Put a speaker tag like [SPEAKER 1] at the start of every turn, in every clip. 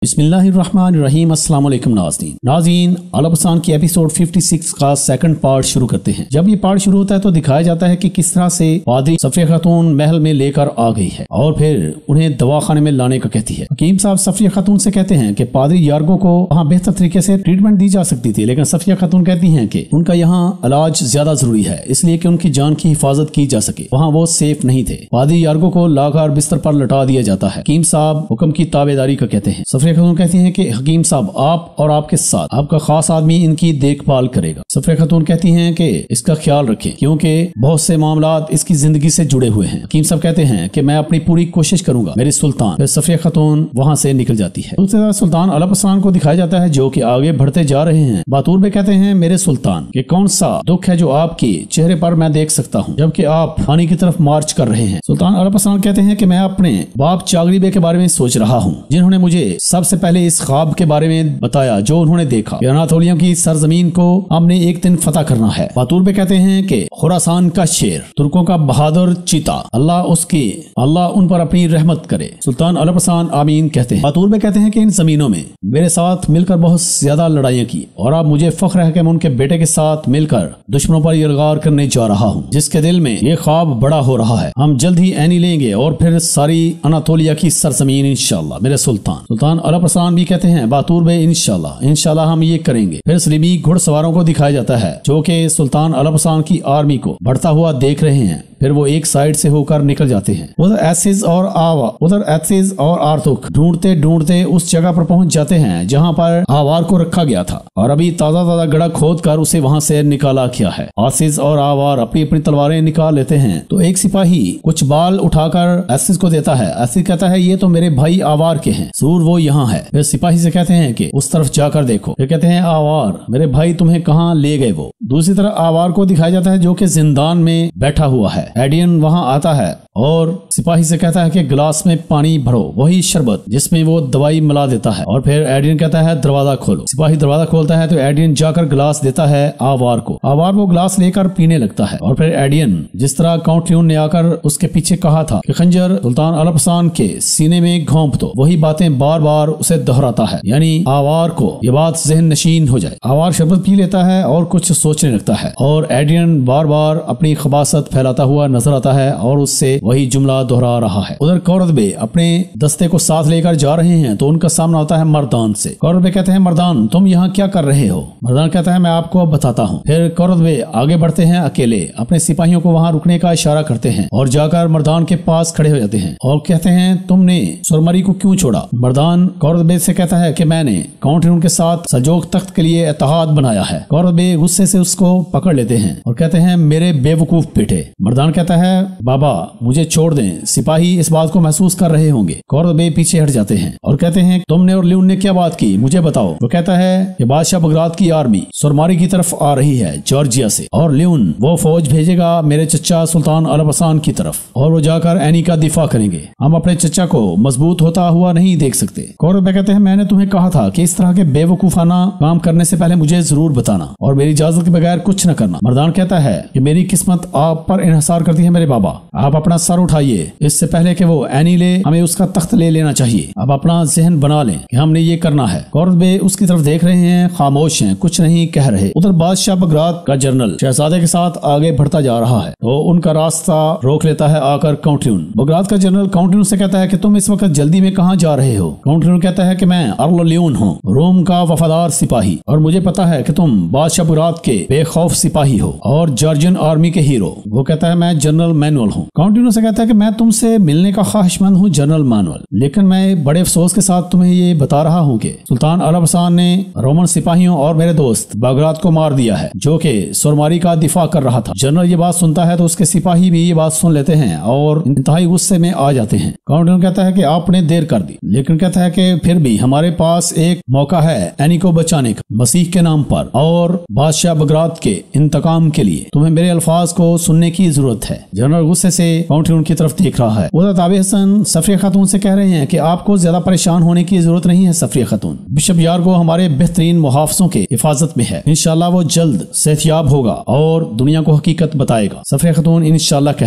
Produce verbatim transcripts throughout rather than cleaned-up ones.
[SPEAKER 1] بسم اللہ الرحمن الرحیم۔ السلام علیکم ناظرین ناظرین الابسان کی ایپیسوڈ چھپن کا سیکنڈ پارٹ شروع کرتے ہیں۔ جب یہ پارٹ شروع ہوتا ہے تو دکھایا جاتا ہے کہ کس طرح سے پادری صفیہ خاتون محل میں لے کر آ گئی ہے اور پھر انہیں دواخانے میں لانے کا کہتی ہے۔ حکیم صاحب صفیہ خاتون سے کہتے ہیں کہ پادری یارگو کو وہاں بہتر طریقے سے ٹریٹمنٹ دی جا سکتی تھی، لیکن صفیہ خاتون کہتی ہیں کہ ان کا یہاں علاج زیادہ ضروری ہے، اس لیے کہ ان کی جان کی حفاظت کی جا سکے، وہاں وہ سیف نہیں تھے۔ پادری یارگو کو لا کر بستر پر لٹا دیا جاتا ہے۔ حکیم صاحب حکم کی تابعداری کا کہتے ہیں۔ صفیہ خاتون کہتی ہیں کہ حکیم صاحب آپ اور آپ کے ساتھ آپ کا خاص آدمی ان کی دیکھ بھال کرے گا۔ صفیہ خاتون کہتی ہیں کہ اس کا خیال رکھیں کیونکہ بہت سے معاملات اس کی زندگی سے جڑے ہوئے ہیں۔ حکیم صاحب کہتے ہیں کہ میں اپنی پوری کوشش کروں گا میری سلطان۔ پھر صفیہ خاتون وہاں سے نکل جاتی ہے۔ دوسری طرف سلطان الابسان کو دکھایا جاتا ہے جو کہ آگے بڑھتے جا رہے ہیں۔ باتور بے کہتے ہیں میرے سلطان کہ کون سا دکھ ہے جو آپ کے چہرے پر میں دیکھ سکتا ہوں جبکہ آپ پانی کی طرف مارچ کر رہے ہیں۔ سلطان الابسان کہتے ہیں کہ میں اپنے باپ چاگری بے کے بارے میں سوچ رہا ہوں جنہوں نے مجھے سب سے پہلے اس خواب کے بارے میں بتایا جو انہوں نے دیکھا کہ اناتولیہ کی سرزمین کو ہم نے ایک دن فتح کرنا ہے۔ باتور بے کہتے ہیں کہ خراسان کا شیر، ترکوں کا بہادر چیتا، اللہ اس کی اللہ ان پر اپنی رحمت کرے۔ سلطان الابسان آمین کہتے ہیں۔ باتور بے کہتے ہیں کہ ان زمینوں میں میرے ساتھ مل کر بہت زیادہ لڑائیاں کی اور اب مجھے فخر ہے کہ میں ان کے بیٹے کے ساتھ مل کر دشمنوں پر یلغار کرنے جا رہا ہوں جس کے دل میں یہ خواب بڑا ہو رہا ہے۔ ہم جلد ہی اینی لیں گے اور پھر ساری اناتولیہ کی سرزمین انشاءاللہ میرے سلطان۔ سلطان الابسان بھی کہتے ہیں باتور بے انشاءاللہ انشاءاللہ ہم یہ کریں گے۔ پھر سلیبی گھڑ سواروں کو دکھایا جاتا ہے جو کہ سلطان الابسان کی آرمی کو بڑھتا ہوا دیکھ رہے ہیں، پھر وہ ایک سائیڈ سے ہو کر نکل جاتے ہیں۔ ادھر ایسز اور آوا ادھر ایسز اور آرتک ڈھونڈتے ڈھونڈتے اس جگہ پر پہنچ جاتے ہیں جہاں پر آوار کو رکھا گیا تھا اور ابھی تازہ تازہ گڑھا کھود کر اسے وہاں سے نکالا کیا ہے۔ ایسز اور آوار اپنی اپنی تلواریں نکال لیتے ہیں تو ایک سپاہی کچھ بال اٹھا کر ایسز کو دیتا ہے۔ ایسز کہتا ہے یہ تو میرے بھائی آوار کے ہیں، ضرور وہ یہاں ہے۔ پھر سپاہی سے کہتے ہیں کہ اس طرف جا کر دیکھو۔ پھر کہتے ہیں آوار میرے بھائی تمہیں کہاں لے گئے وہ؟ دوسری طرف آوار کو دکھایا جاتا ہے جو کہ زندان میں بیٹھا ہوا ہے۔ ایڈین وہاں آتا ہے اور سپاہی سے کہتا ہے کہ گلاس میں پانی بھرو، وہی شربت جس میں وہ دوائی ملا دیتا ہے، اور پھر ایڈین کہتا ہے دروازہ کھولو۔ سپاہی دروازہ کھولتا ہے تو ایڈین جا کر گلاس دیتا ہے آوار کو۔ آوار وہ گلاس لے کر پینے لگتا ہے اور پھر ایڈین جس طرح کاؤنٹ لیون نے آ کر اس کے پیچھے کہا تھا کہ خنجر سلطان الابسان کے سینے میں گھونپ دو، وہی باتیں بار بار اسے دہراتا ہے، یعنی آوار کو یہ بات ذہن نشین ہو جائے۔ آوار شربت پی لیتا ہے اور کچھ سوچنے لگتا ہے اور ایڈین بار بار اپنی خباثت پھیلاتا ہوا نظر آتا ہے اور اس سے وہی جملہ دہرا رہا ہے۔ ادھر کورد بے اپنے دستے کو ساتھ لے کر جا رہے ہیں تو ان کا سامنا ہوتا ہے مردان سے۔ کورد بے کہتے ہیں مردان تم یہاں کیا کر رہے ہو؟ مردان کہتا ہے میں آپ کو بتاتا ہوں۔ پھر کورد بے آگے بڑھتے ہیں اکیلے، اپنے سپاہیوں کو وہاں رکنے کا اشارہ کرتے ہیں اور جا کر مردان کے پاس کھڑے ہو جاتے ہیں اور کہتے ہیں تم نے سرمری کو کیوں چھوڑا؟ مردان کورد بے سے کہتا ہے کہ میں نے کاؤنٹ لیون کے ساتھ سلجوق تخت کے لیے اتحاد بنایا ہے۔ کورد بے غصے سے اس کو پکڑ لیتے ہیں اور کہتے ہیں میرے بے وقوف بیٹے۔ مردان کہتا ہے بابا مجھے چھوڑ دیں، سپاہی اس بات کو محسوس کر رہے ہوں گے۔ کورد بے پیچھے ہٹ جاتے ہیں اور کہتے ہیں تم نے اور لیون نے کیا بات کی مجھے بتاؤ۔ وہ کہتا ہے کہ بادشاہ بغداد کی آرمی سرماری کی طرف آ رہی ہے جارجیا سے، اور لیون وہ فوج بھیجے گا میرے چچا سلطان الابسان کی طرف اور وہ جا کر اینی کا دفاع کریں گے۔ ہم اپنے چچا کو مضبوط ہوتا ہوا نہیں دیکھ سکتے۔ کورد بے کہتے ہیں میں نے تمہیں کہا تھا کہ اس طرح کے بے وقوفانہ کام کرنے سے پہلے مجھے ضرور بتانا اور میری اجازت کے بغیر کچھ نہ کرنا۔ مردان کہتا ہے کہ میری قسمت آپ پر انحصار کرتی ہے میرے بابا، آپ اپنا سر اٹھائیے، اس سے پہلے کہ وہ اینی لے ہمیں اس کا تخت لے لینا چاہیے۔ اب اپنا ذہن بنا لیں کہ ہم نے یہ کرنا ہے۔ کورد بے اس کی طرف دیکھ رہے ہیں، خاموش ہیں، کچھ نہیں کہہ رہے۔ ادھر بادشاہ بغداد کا جنرل شہزادے کے ساتھ آگے بڑھتا جا رہا ہے تو ان کا راستہ روک لیتا ہے آ کر کاؤنٹ لیون۔ بغداد کا جنرل کاؤنٹ لیون سے کہتا ہے کہ تم اس وقت جلدی میں کہاں جا رہے ہو؟ کاؤنٹ لیون کہتا ہے کہ میں ارل لیون ہوں، روم کا وفادار سپاہی، اور مجھے پتا ہے کہ تم بادشاہ بغداد کے بے خوف سپاہی ہو اور جارجین آرمی کے ہیرو۔ وہ کہتا ہے میں جنرل مینول ہوں۔ کاؤنٹ لیون سے کہتا ہے کہ میں تم سے ملنے کا خواہش مند ہوں جنرل مینول، لیکن میں بڑے افسوس کے ساتھ تمہیں یہ بتا رہا ہوں کہ سلطان الابسان نے رومن سپاہیوں اور میرے دوست بغداد کو مار دیا ہے جو کہ سرماری کا دفاع کر رہا تھا۔ جنرل یہ بات سنتا ہے تو اس کے سپاہی بھی یہ بات سن لیتے ہیں اور انتہائی غصے میں آ جاتے ہیں۔ کاؤنٹ لیون کہتا ہے کہ آپ نے دیر کر دی، لیکن کہتا ہے کہ پھر بھی ہمارے پاس ایک موقع ہے اینی کو بچانے کا مسیح کے نام پر اور بادشاہ بغداد کے انتقام کے لیے تمہیں میرے الفاظ کو سننے کی ضرورت ہے۔ جنرل غصے سے کاؤنٹ لیون کی طرف دیکھ رہا ہے۔ ادھر تابع حسن صفیہ خاتون سے کہہ رہے ہیں کہ آپ کو زیادہ پریشان ہونے کی ضرورت نہیں ہے صفیہ خاتون، بشپ یارگو ہمارے بہترین محافظوں کے حفاظت میں ہے، انشاءاللہ وہ جلد صحتیاب ہوگا اور دنیا کو حقیقت بتائے گا۔ صفیہ خاتون انشاءاللہ کہتی ہیں۔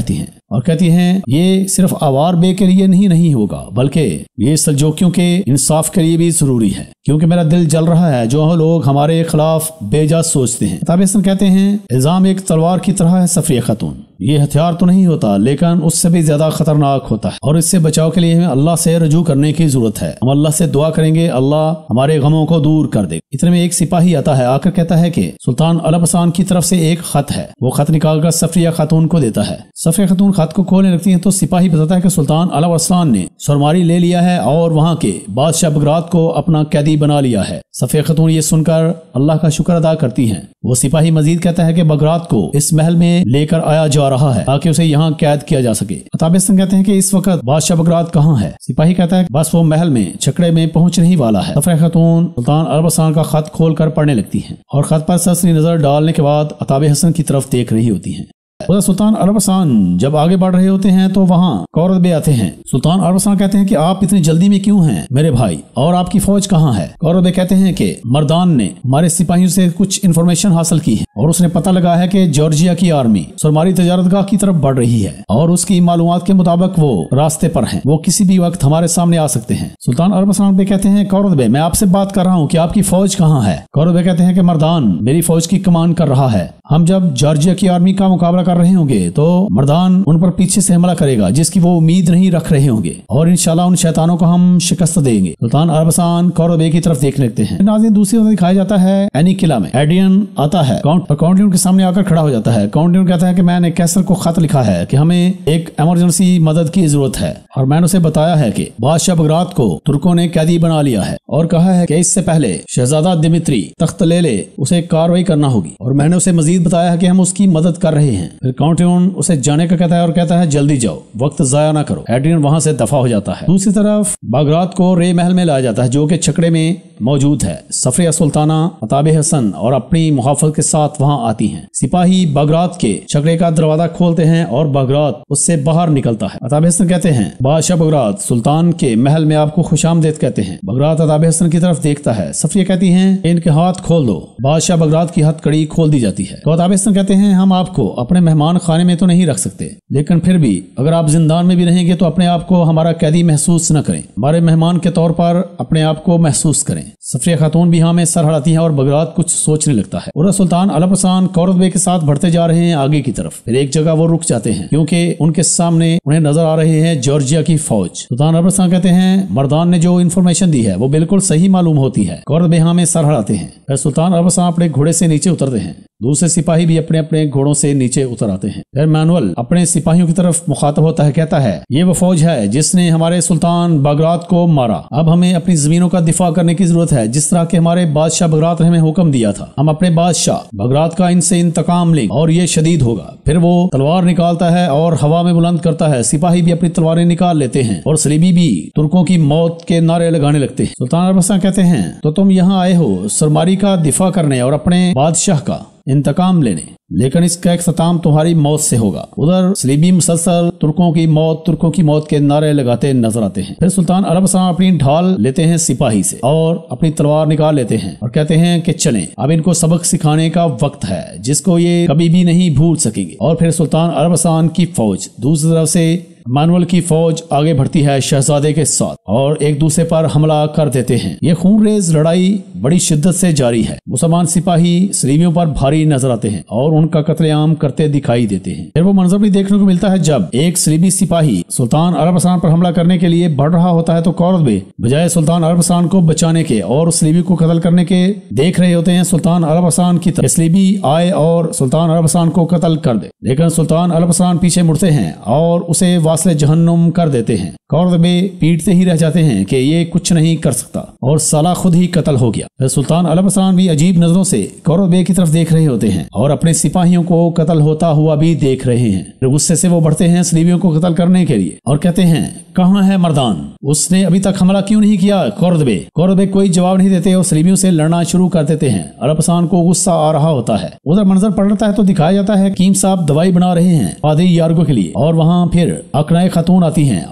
[SPEAKER 1] اور کہتی ہیں یہ صرف آوار بے کے لیے نہیں نہیں ہوگا بلکہ یہ سلجوکیوں کے انصاف کے لیے بھی ضروری ہے، کیونکہ میرا دل جل رہا ہے جو لوگ ہمارے خلاف بے جا سوچتے ہیں۔ عطا حسن کہتے ہیں الزام ایک تلوار کی طرح ہے صفیہ خاتون، یہ ہتھیار تو نہیں ہوتا لیکن اس سے بھی زیادہ خطرناک ہوتا ہے، اور اس سے بچاؤ کے لیے ہمیں اللہ سے رجوع کرنے کی ضرورت ہے۔ ہم اللہ سے دعا کریں گے اللہ ہمارے غموں کو دور کر دے۔ اتنے میں ایک سپاہی آتا ہے، آ کر کہتا ہے کہ سلطان البسان کی طرف سے ایک خط ہے۔ وہ خط نکال کر صفیہ خاتون کو دیتا ہے۔ صفیہ خاتون خط کو کھولنے لگتی ہیں تو سپاہی بتاتا ہے کہ سلطان البسان نے سرماری لے لیا ہے اور وہاں کے بادشاہ بغداد کو اپنا قیدی بنا لیا ہے۔ صفیہ خاتون یہ سن کر اللہ کا شکر ادا کرتی ہیں۔ وہ سپاہی مزید کہتا ہے کہ بغداد کو اس محل میں لے کر آیا جا رہا ہے تاکہ اسے یہاں قید کیا جا سکے۔ عطا حسن کہتے ہیں کہ اس وقت بادشاہ بغداد کہاں ہے؟ سپاہی کہتا ہے بس وہ محل میں چھکڑے میں پہنچنے ہی والا ہے۔ صفیہ خاتون سلطان البسان کا خط کھول کر پڑھنے لگتی ہیں اور خط پر سرسری نظر ڈالنے کے بعد عطا حسن کی طرف دیکھ رہی ہوتی ہیں۔ سلطان البسان جب آگے بڑھ رہے ہوتے ہیں تو وہاں کورد بے آتے ہیں۔ سلطان البسان کہتے ہیں کہ آپ اتنی جلدی میں کیوں ہیں میرے بھائی، اور آپ کی فوج کہاں ہے؟ کورد بے کہتے ہیں کہ مردان نے ہمارے سپاہیوں سے کچھ انفارمیشن حاصل کی ہے اور اس نے پتہ لگا ہے کہ جارجیا کی آرمی سرماری تجارت گاہ کی طرف بڑھ رہی ہے اور اس کی معلومات کے مطابق وہ راستے پر ہیں، وہ کسی بھی وقت ہمارے سامنے آ سکتے ہیں۔ سلطان البسان بے کہتے ہیں کورد بے میں آپ سے بات کر رہا ہوں کہ آپ کی فوج کہاں ہے؟ کورد بے کہتے ہیں کہ مردان میری فوج کی کمان کر رہا ہے، ہم جب جارجیا کی آرمی کا مقابلہ کر رہے ہوں گے تو مردان ان پر پیچھے سے حملہ کرے گا جس کی وہ امید نہیں رکھ رہے ہوں گے اور انشاءاللہ ان شیطانوں کو ہم شکست دیں گے۔ سلطان البسان کورد بے کی طرف دیکھنے لگتے ہیں۔ ناظرین دوسری طرف دکھایا جاتا ہے اینی قلعہ میں ایڈین آتا ہے کاؤنٹ کے سامنے آ کر کھڑا ہو جاتا ہے۔ کاؤنٹ کہتا ہے کہ میں نے کیسر کو خط لکھا ہے کہ ہمیں ایک ایمرجنسی مدد کی ضرورت ہے اور میں نے اسے بتایا ہے کہ بادشاہ بغداد کو ترکوں نے قیدی بنا لیا ہے اور کہا ہے کہ اس سے پہلے شہزادہ دمتری تخت لے لے اسے کاروائی کرنا ہوگی، اور میں نے اسے مزید بتایا ہے کہ ہم اس کی مدد کر رہے ہیں۔ پھر کاؤنٹیون اسے جانے کا کہتا ہے اور کہتا ہے جلدی جاؤ، وقت ضائع نہ کرو۔ ایڈرین وہاں سے دفع ہو جاتا ہے۔ دوسری طرف بغداد کو رے محل میں لایا جاتا ہے جو کہ چھکڑے میں موجود ہے۔ صفیہ سلطانہ عطا حسن اور اپنی محافظ کے ساتھ وہاں آتی ہیں۔ سپاہی بغداد کے چھکڑے کا دروازہ کھولتے ہیں اور بغداد اس سے باہر نکلتا ہے۔ عطا حسن کہتے ہیں بادشاہ بغداد سلطان کے محل میں آپ کو خوش آمدید کہتے ہیں۔ بغداد عطا حسن کی طرف دیکھتا ہے۔ صفیہ کہتی ہیں ان کے ہاتھ کھول دو۔ بادشاہ بغداد کی ہتھ کڑی کھول دی جاتی ہے تو عطا حسن کہتے ہیں ہم آپ کو اپنے مہمان خانے میں تو نہیں رکھ سکتے، لیکن پھر بھی اگر آپ زندان میں بھی رہیں گے تو اپنے آپ کو ہمارا قیدی محسوس نہ کریں، ہمارے مہمان کے طور پر اپنے آپ کو محسوس کریں۔ صفیہ خاتون بھی ہاں میں سر ہلاتی ہیں اور بغداد کچھ سوچنے لگتا ہے۔ اور سلطان البسان کورد بے کے ساتھ بڑھتے جا رہے ہیں آگے کی طرف۔ پھر ایک جگہ وہ رک جاتے ہیں کیونکہ ان کے سامنے انہیں نظر آ رہے ہیں جارجیا کی فوج۔ سلطان البسان کہتے ہیں مردان نے جو انفارمیشن دی ہے وہ بالکل صحیح معلوم ہوتی ہے۔ کورد بے ہاں میں سر ہلاتے ہیں۔ پھر سلطان البسان اپنے گھوڑے سے نیچے اترتے ہیں۔ دوسرے سپاہی بھی اپنے اپنے گھوڑوں سے نیچے اتر آتے ہیں۔ پھر مینول اپنے سپاہیوں کی طرف مخاطب ہوتا ہے، کہتا ہے یہ وہ فوج ہے جس نے ہمارے سلطان بغداد کو مارا، اب ہمیں اپنی زمینوں کا دفاع کرنے کی ضرورت ہے جس طرح کہ ہمارے بادشاہ بغداد نے ہمیں حکم دیا تھا۔ ہم اپنے بادشاہ بغداد کا ان سے انتقام لیں اور یہ شدید ہوگا۔ پھر وہ تلوار نکالتا ہے اور ہوا میں بلند کرتا ہے۔ سپاہی بھی اپنی تلواریں نکال لیتے ہیں اور صلیبی بھی ترکوں کی موت کے نعرے لگانے لگتے ہیں۔ سلطان البسان کہتے ہیں تو تم یہاں آئے ہو سرماری کا دفاع کرنے اور اپنے بادشاہ کا انتقام لینے، لیکن اس کا اختتام تمہاری موت سے ہوگا۔ ادھر صلیبی مسلسل ترکوں کی موت ترکوں کی موت کے نعرے لگاتے نظر آتے ہیں۔ پھر سلطان البسان اپنی ڈھال لیتے ہیں سپاہی سے اور اپنی تلوار نکال لیتے ہیں اور کہتے ہیں کہ چلیں اب ان کو سبق سکھانے کا وقت ہے جس کو یہ کبھی بھی نہیں بھول سکیں گے۔ اور پھر سلطان البسان کی فوج دوسری طرف سے مانول کی فوج آگے بڑھتی ہے شہزادے کے ساتھ اور ایک دوسرے پر حملہ کر دیتے ہیں۔ یہ خون ریز لڑائی بڑی شدت سے جاری ہے۔ مسلمان سپاہی صلیبیوں پر بھاری نظر آتے ہیں اور ان کا قتل عام کرتے دکھائی دیتے ہیں۔ پھر وہ منظر بھی دیکھنے کو ملتا ہے جب ایک صلیبی سپاہی سلطان البسان پر حملہ کرنے کے لیے بڑھ رہا ہوتا ہے تو کورد بے بجائے سلطان البسان کو بچانے کے اور صلیبی کو قتل کرنے کے دیکھ رہے ہوتے ہیں سلطان البسان کی طرف صلیبی آئے اور سلطان البسان کو قتل کر دے، لیکن سلطان البسان پیچھے مڑتے ہیں اور اسے واصل جہنم کر دیتے ہیں۔ کورد بے پیٹتے ہی رہ جاتے ہیں کہ یہ کچھ نہیں کر سکتا اور سالہ خود ہی قتل ہو گیا۔ پھر سلطان البسان بھی عجیب نظروں سے کورد بے کی طرف دیکھ رہے ہوتے ہیں اور اپنے سپاہیوں کو قتل ہوتا ہوا بھی دیکھ رہے ہیں۔ پھر غصے سے وہ بڑھتے ہیں صلیبیوں کو قتل کرنے کے لیے اور کہتے ہیں کہاں ہے مردان، اس نے ابھی تک حملہ کیوں نہیں کیا؟ کورد بے کورد بے کوئی جواب نہیں دیتے اور صلیبیوں سے لڑنا شروع کر دیتے ہیں۔ البسان کو غصہ آ رہا ہوتا ہے۔ ادھر منظر پلٹتا ہے تو دکھایا جاتا ہے کیم صاحب دوائی بنا رہے ہیں پادری یارگو کے لیے اور وہاں پھر اقنائے خاتون آتی ہیں اور آ کر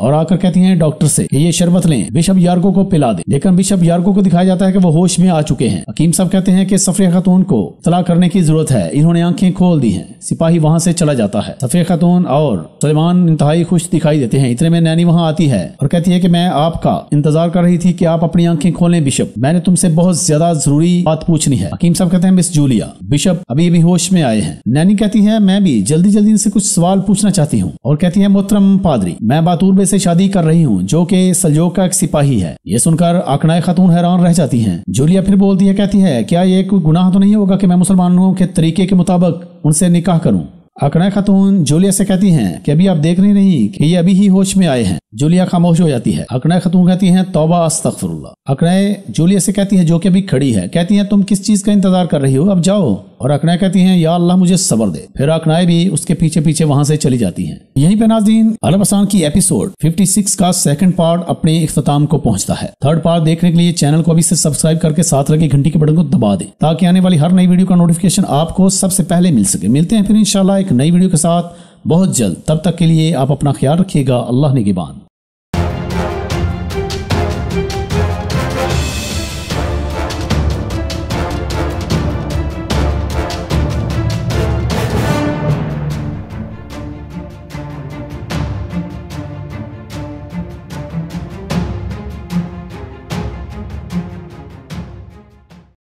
[SPEAKER 1] कहती हैं डॉक्टर से कि ये शरबत लें, बिशप यार्को को पिला दे, लेकिन बिशप यार्को को दिखाया जाता है कि वो होश में आ चुके हैं। हकीम साहब कहते हैं कि सफिया खातून को इत्तला करने की जरूरत है, इन्होंने आंखें खोल दी हैं। सिपाही वहां से चला जाता है। सफिया खातून और सुलेमान इंतहाई खुश दिखाई देते हैं। इतने में नैनी वहां आती है और कहती है कि मैं आपका इंतजार कर रही थी कि आप अपनी आंखें खोलें बिशप, मैंने तुमसे बहुत ज्यादा जरूरी बात पूछनी है। हकीम साहब कहते हैं मिस जूलिया, बिशप अभी अभी होश में आए हैं। नैनी कहती है मैं भी जल्दी जल्दी इनसे कुछ सवाल पूछना चाहती हूँ और कहती है मोहतरम पादरी, मैं बातूरबे से शादी कर रही हूँ जो कि सल्जोक का एक सिपाही है। ये सुनकर आकनाए खातून हैरान रह जाती हैं। जूलिया फिर बोलती है, कहती है क्या ये कोई गुनाह तो नहीं होगा कि मैं मुसलमानों के तरीके के मुताबिक उनसे निकाह करूं। आकनाए खातून जूलिया से कहती हैं कि अभी आप देख रही नहीं कि ये अभी ही होश में आए हैं। जूलिया खामोश हो जाती है। आकनाए खातून कहती हैं तौबा अस्तगफिरुल्लाह। आकनाए जूलिया से कहती है जो कि अभी खड़ी है, कहती हैं तुम किस चीज का इंतजार कर रही हो, अब जाओ। और आकनाए कहती हैं या अल्लाह मुझे सब्र दे। फिर आकनाए भी उसके पीछे पीछे वहां से चली जाती हैं। यहीं पे नाज़रीन अल हसन की एपिसोड छप्पन का सेकंड पार्ट अपने इख्तिताम को पहुंचता है। थर्ड पार्ट देखने के लिए चैनल को अभी से सब्सक्राइब करके साथ लगे घंटी के बटन को दबा दें ताकि आने वाली हर नई वीडियो का नोटिफिकेशन आपको सबसे पहले मिल सके। मिलते हैं फिर इंशाल्लाह एक नई वीडियो के साथ बहुत जल्द। तब तक के लिए आप अपना ख्याल रखिएगा। अल्लाह निगहबान।